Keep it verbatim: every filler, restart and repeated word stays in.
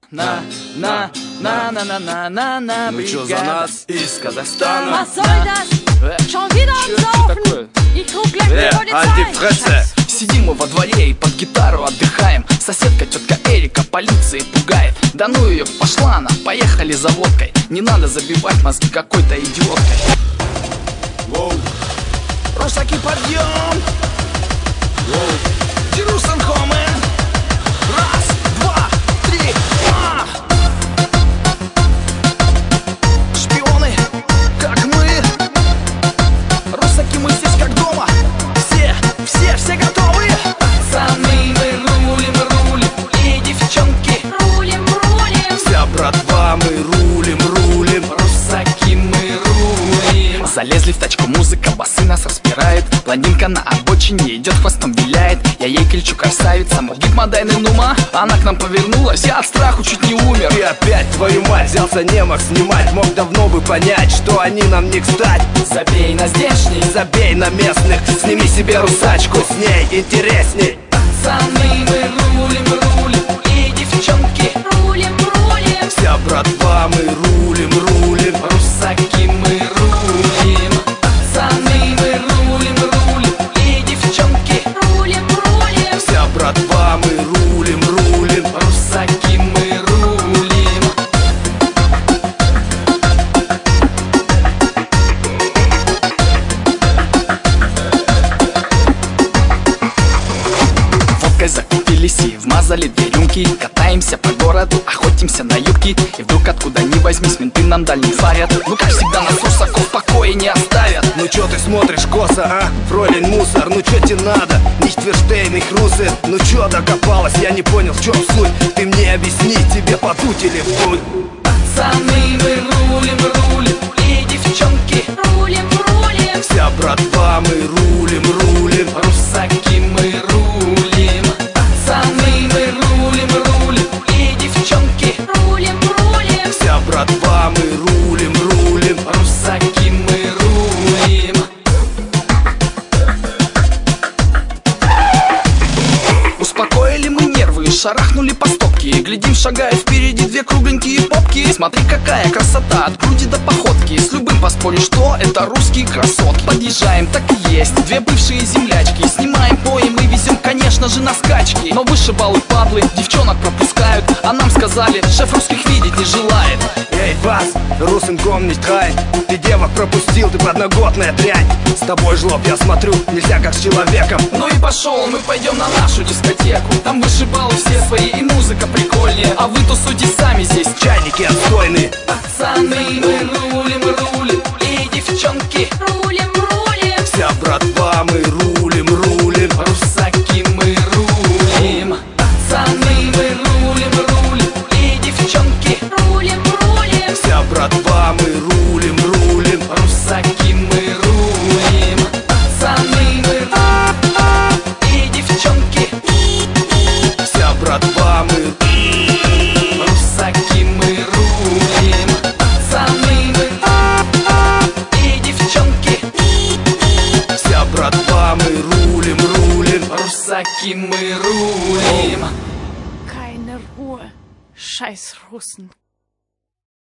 на, на, на, на, на, на, на, на, Ну чё, за нас из Казахстана? Was soll das? Schon wieder am Saufen? Ich ruf gleich Э, die Альти Polizei. Фрессе! Сидим мы во дворе и под гитару отдыхаем. Соседка, тетка Эрика, полиции пугает. Да ну ее, пошла она, поехали за водкой. Не надо забивать мозги какой-то идиоткой. Воу, Русаки, подъем! воу. Jerusalem coming! Раз, два, три, а! Шпионы, как мы. Русаки, мы здесь как дома. Все, все, все готовы. Пацаны, мы рулим, рулим. И девчонки, Рулим, рулим. Вся братва, мы рулим, рулим. русаки, мы рулим. Залезли в тачку, музыка, басы нас распирает. Блондинка на обочине идет, хвостом виляет. Я ей кричу, красавица, мол, гипмодайны нума. Она к нам повернулась, я от страху чуть не умер. И опять, твою мать, взялся немок снимать. Мог давно бы понять, что они нам не кстати. Забей на здешний, Забей на местных, сними себе русачку, с ней интересней. пацаны, мы рулим, рулим. И девчонки, Рулим, рулим. Вся братва, мы рулим, рулим. русаки, мы рулим. Пацаны, мы рулим, рулим. И девчонки, Рулим, рулим. Вся братва, мы рулим, рулим. русаки, мы рулим. Водкой закупились и вмазали две рюмки. Катаемся по городу, охотимся на юбки. И вдруг откуда ни возьмись, менты нам дальний фарят. Ну как всегда нас русаков в покое не оставят. Ну чё ты смотришь косо, а? Фройлен мусор, ну чё тебе надо? Нихтверштейн и Хрусы. Ну чё докопалась, я не понял, в чём суть. Ты мне объясни, тебе подуть или вдуть? Пацаны, мы рулим, рулим. И девчонки, Рулим, рулим. Вся братва, мы рулим, рулим. русаки, мы рулим. Пацаны, мы рулим, рулим. И девчонки, Рулим, рулим. Вся братва, мы рулим, рулим. русаки, мы рулим. Успокоили мы нервы и шарахнули по стопке. И глядим, шагая впереди две кругленькие попки. Смотри, какая красота, от груди до походки. С любым поспоришь, что это русские красотки. Подъезжаем, так и есть, две бывшие землячки. Снимаем поем и везем, конечно же, на скачки. Но вышибалы падлы, девчонок пропускают. А нам сказали, шеф русских видеть не желает. Эй, вас, Русенком nicht rein. Ты девок пропустил, ты подноготная дрянь. С тобой, жлоб, я смотрю, нельзя как с человеком. Ну и пошел, мы пойдем на нашу дискотеку. Там вышибалы все свои и музыка прикольнее. А вы тусуйтесь сами здесь. Чайники отстойные. Пацаны, мы рулим, рулим. И девчонки, Рулим, рулим. Вся братва, мы рулим, рулим. русаки, мы рулим. Пацаны, мы рулим, рулим. И девчонки, Рулим, рулим. Вся братва, мы рулим, рулим. русаки, мы рулим. Пацаны, мы рулим. И девчонки, Вся братва, мы русаки, мы рулим. Пацаны, мы рулим. И девчонки, Вся братва, мы рулим, рулим. русаки, мы рулим. Keine Ruhe. Scheiß Russen.